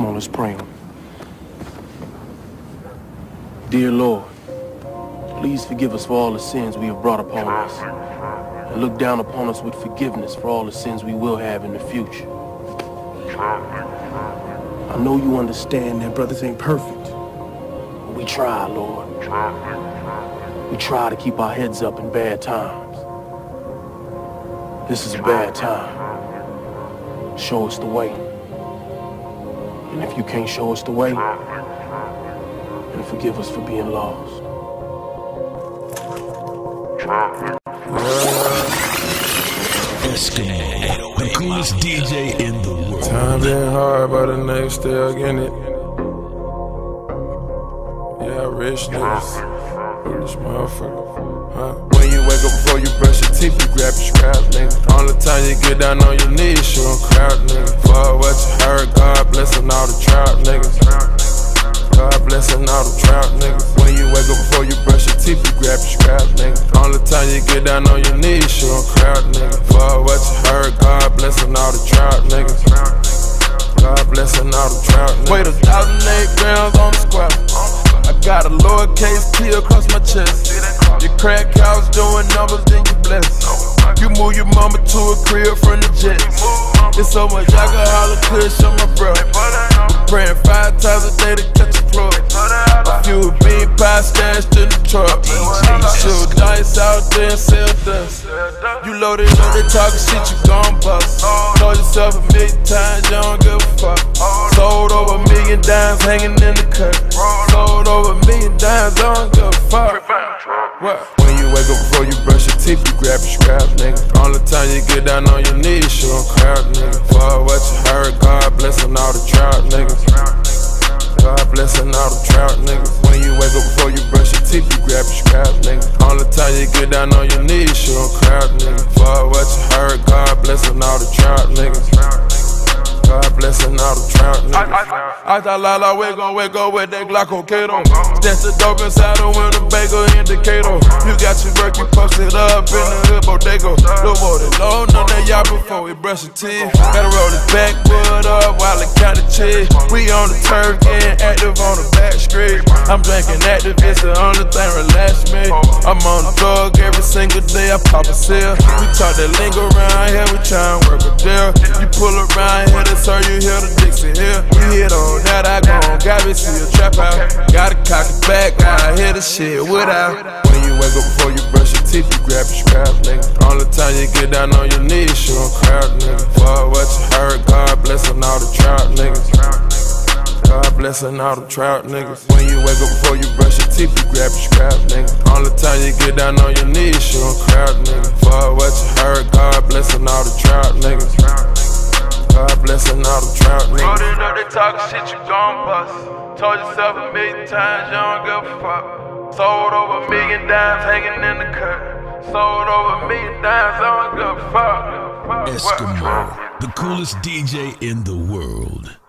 Come on, let's pray him. Dear Lord, please forgive us for all the sins we have brought upon us, and look down upon us with forgiveness for all the sins we will have in the future. I know you understand that brothers ain't perfect, but we try, Lord. We try to keep our heads up in bad times. This is a bad time. Show us the way. And if you can't show us the way, then forgive us for being lost. Eskimo, the coolest DJ in the world. Time been hard, but the niggas still getting it. Yeah, rich niggas, rich motherfucker. Huh? When you wake up before you brush your teeth, you grab your scrap, nigga. Only time you get down on your knees, show 'em crowd, nigga. Fuck what you heard, God blessin' all the trout niggas. God blessin' all the trout niggas. When you wake up before you brush your teeth, you grab your scrap, nigga. Only time you get down on your knees, show 'em crowd, nigga. Fuck what you heard, God blessin' all the trout niggas. God blessin' all the trout niggas. Weighed 1,008 grams on the squat. I got a lowercase T across my chest. Your crack house doing numbers, then you bless. You move your mama to a crib from the jets. It's so much alcohol and kush on my bro. Praying 5 times a day to catch a plug. A few bean pie stashed in the truck. Shoot dice out there and sell dust. You loaded up, they talking shit, you gon' bust. Told yourself a million times, you don't give a fuck. Sold over 1,000,000 dimes hanging in the cut. Sold over 1,000,000 dimes, I don't give a fuck. What? When you wake up before you brush your teeth, you grab your scrap, nigga. Only time you get down on your knees, show 'em crowd, nigga. Fuck what you heard, God blessin' all the trout niggas. God blessin' all the trout niggas. When you wake up before you brush your teeth, you grab your scrap, nigga. Only time you get down on your knees, show 'em crowd, nigga. Fuck what you heard, God blessin' all the trout niggas. God blessin' all the trout niggas. I thought Lala we gon' wake up with that Glockocato. That's the dope inside the window, bagel indicator. You got your work, you posted up in the hood bodega. Look more than low, know that y'all before we brush your teeth. Gotta roll this backwood up while it counted cheese. We on the turf, getting active on the back street. I'm drinking active, it's the only thing relax me. I'm on the drug every single day, I pop a seal. We talk that lingo around here, we try and work a deal. You pull around here, that's all you hear the Dixie here. We hit on that, I gon' got me see a trap out. Gotta cock it back, I hear the shit without. When you wake up before you brush your teeth, you grab your scrap, nigga. Only time you get down on your knees, show 'em crowd, nigga. Fuck what you heard, God blessin' all the trout niggas. God blessin' all the trout niggas. When you wake up before you brush your teeth, you grab your scrap, nigga. Only time you get down on your knees, show 'em crowd, nigga. Fuck what you heard, God blessin' all the trout niggas. God blessin' all the trout niggas. Rolled up, they talkin' shit, you gon' bust. Told yourself 1,000,000 times, you don't give a fuck. Sold over 1,000,000 dimes hanging in the cut. Sold over 1,000,000 dimes, I don't give a fuck. Eskimo, the coolest DJ in the world.